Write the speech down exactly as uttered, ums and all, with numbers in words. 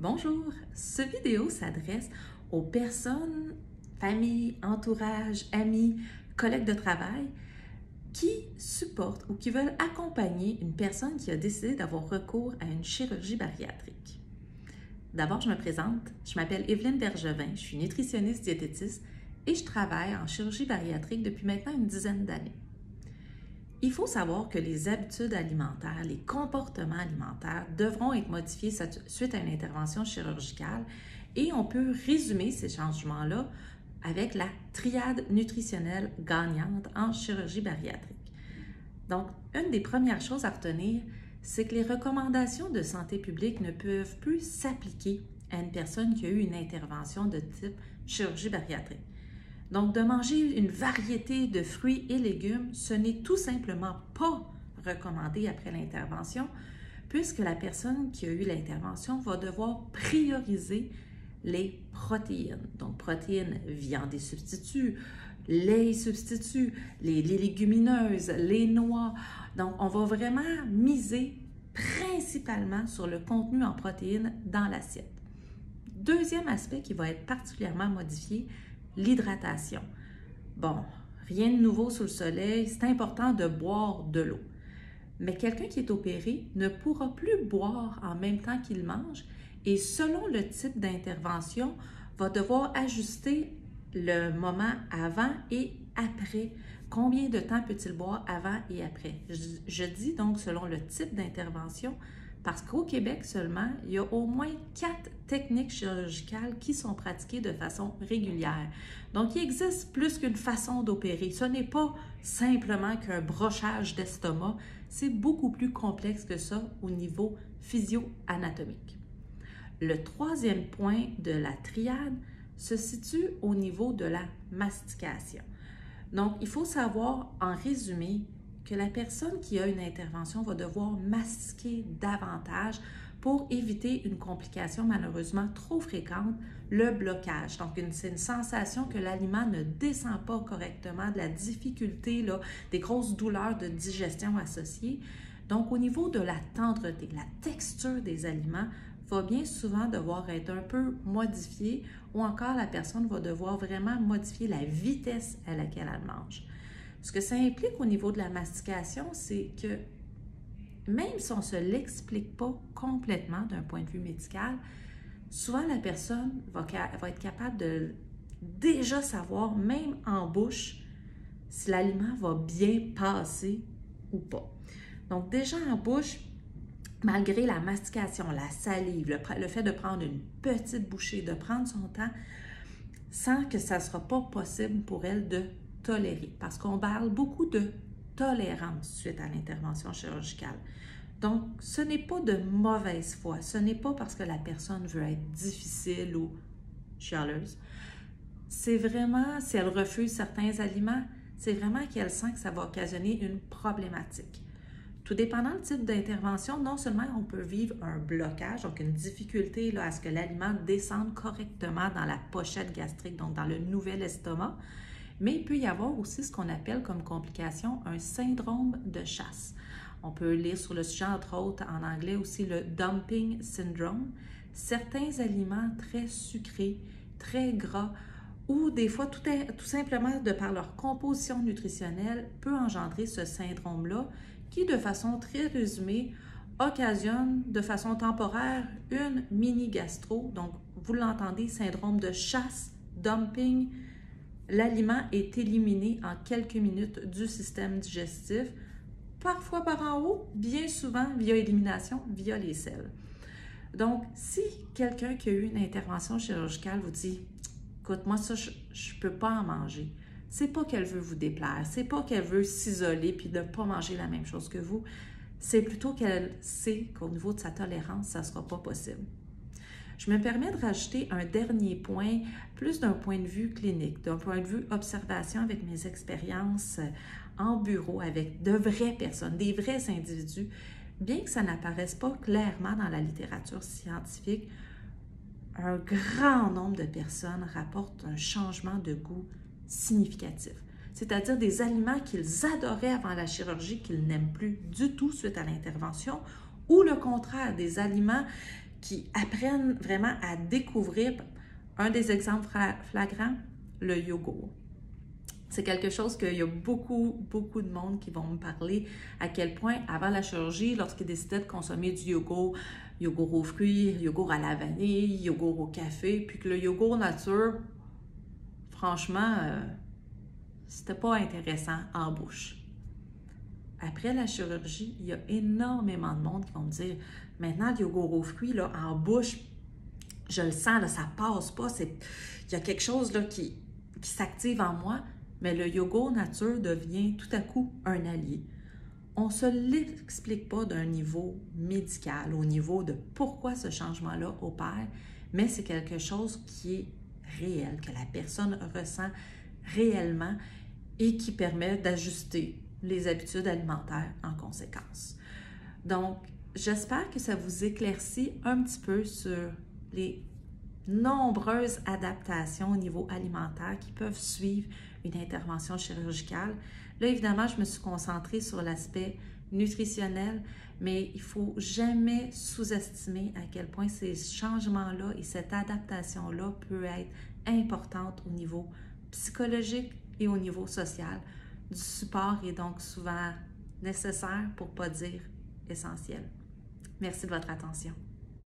Bonjour, cette vidéo s'adresse aux personnes, familles, entourage, amis, collègues de travail qui supportent ou qui veulent accompagner une personne qui a décidé d'avoir recours à une chirurgie bariatrique. D'abord, je me présente, je m'appelle Evelyne Bergevin, je suis nutritionniste diététiste et je travaille en chirurgie bariatrique depuis maintenant une dizaine d'années. Il faut savoir que les habitudes alimentaires, les comportements alimentaires devront être modifiés suite à une intervention chirurgicale et on peut résumer ces changements-là avec la triade nutritionnelle gagnante en chirurgie bariatrique. Donc, une des premières choses à retenir, c'est que les recommandations de santé publique ne peuvent plus s'appliquer à une personne qui a eu une intervention de type chirurgie bariatrique. Donc, de manger une variété de fruits et légumes, ce n'est tout simplement pas recommandé après l'intervention, puisque la personne qui a eu l'intervention va devoir prioriser les protéines. Donc, protéines, viande et substituts, lait et substituts, les, les légumineuses, les noix. Donc, on va vraiment miser principalement sur le contenu en protéines dans l'assiette. Deuxième aspect qui va être particulièrement modifié, l'hydratation. Bon, rien de nouveau sous le soleil, c'est important de boire de l'eau. Mais quelqu'un qui est opéré ne pourra plus boire en même temps qu'il mange et selon le type d'intervention, va devoir ajuster le moment avant et après. Combien de temps peut-il boire avant et après? Je, je dis donc selon le type d'intervention parce qu'au Québec seulement, il y a au moins quatre techniques chirurgicales qui sont pratiquées de façon régulière. Donc, il existe plus qu'une façon d'opérer. Ce n'est pas simplement qu'un brochage d'estomac, c'est beaucoup plus complexe que ça au niveau physio-anatomique. Le troisième point de la triade se situe au niveau de la mastication. Donc, il faut savoir, en résumé, que la personne qui a une intervention va devoir mastiquer davantage pour éviter une complication malheureusement trop fréquente, le blocage. Donc, c'est une sensation que l'aliment ne descend pas correctement, de la difficulté, là, des grosses douleurs de digestion associées. Donc, au niveau de la tendreté, la texture des aliments va bien souvent devoir être un peu modifiée ou encore la personne va devoir vraiment modifier la vitesse à laquelle elle mange. Ce que ça implique au niveau de la mastication, c'est que même si on ne se l'explique pas complètement d'un point de vue médical, souvent la personne va, va être capable de déjà savoir, même en bouche, si l'aliment va bien passer ou pas. Donc déjà en bouche, malgré la mastication, la salive, le, le fait de prendre une petite bouchée, de prendre son temps, sans que ça ne sera pas possible pour elle de tolérer, parce qu'on parle beaucoup de tolérance suite à l'intervention chirurgicale. Donc, ce n'est pas de mauvaise foi, ce n'est pas parce que la personne veut être difficile ou chialeuse. C'est vraiment, si elle refuse certains aliments, c'est vraiment qu'elle sent que ça va occasionner une problématique. Tout dépendant du type d'intervention, non seulement on peut vivre un blocage, donc une difficulté là, à ce que l'aliment descende correctement dans la pochette gastrique, donc dans le nouvel estomac, mais il peut y avoir aussi ce qu'on appelle comme complication un syndrome de chasse. On peut lire sur le sujet, entre autres, en anglais aussi, le dumping syndrome. Certains aliments très sucrés, très gras, ou des fois, tout, est, tout simplement de par leur composition nutritionnelle, peut engendrer ce syndrome-là, qui, de façon très résumée, occasionne de façon temporaire une mini-gastro. Donc, vous l'entendez, syndrome de chasse, dumping. L'aliment est éliminé en quelques minutes du système digestif, parfois par en haut, bien souvent via élimination, via les selles. Donc, si quelqu'un qui a eu une intervention chirurgicale vous dit « Écoute, moi ça, je ne peux pas en manger », c'est pas qu'elle veut vous déplaire, c'est pas qu'elle veut s'isoler puis de ne pas manger la même chose que vous, c'est plutôt qu'elle sait qu'au niveau de sa tolérance, ça ne sera pas possible. Je me permets de rajouter un dernier point, plus d'un point de vue clinique, d'un point de vue observation avec mes expériences en bureau avec de vraies personnes, des vrais individus. Bien que ça n'apparaisse pas clairement dans la littérature scientifique, un grand nombre de personnes rapportent un changement de goût significatif. C'est-à-dire des aliments qu'ils adoraient avant la chirurgie, qu'ils n'aiment plus du tout suite à l'intervention, ou le contraire, des aliments qui apprennent vraiment à découvrir. Un des exemples flagrants, le yogourt. C'est quelque chose qu'il y a beaucoup, beaucoup de monde qui vont me parler à quel point, avant la chirurgie, lorsqu'ils décidaient de consommer du yogourt, yogourt aux fruits, yogourt à la vanille, yogourt au café, puis que le yogourt nature, franchement, euh, c'était pas intéressant en bouche. Après la chirurgie, il y a énormément de monde qui vont me dire, maintenant, le yogourt aux fruits, là, en bouche, je le sens, là, ça passe pas, c'est... il y a quelque chose là, qui, qui s'active en moi. Mais le yogourt nature devient tout à coup un allié. On ne se l'explique pas d'un niveau médical, au niveau de pourquoi ce changement-là opère, mais c'est quelque chose qui est réel, que la personne ressent réellement et qui permet d'ajuster les habitudes alimentaires en conséquence. Donc, j'espère que ça vous éclaircit un petit peu sur les nombreuses adaptations au niveau alimentaire qui peuvent suivre une intervention chirurgicale. Là, évidemment, je me suis concentrée sur l'aspect nutritionnel, mais il ne faut jamais sous-estimer à quel point ces changements-là et cette adaptation-là peut être importante au niveau psychologique et au niveau social. Du support est donc souvent nécessaire, pour ne pas dire essentiel. Merci de votre attention.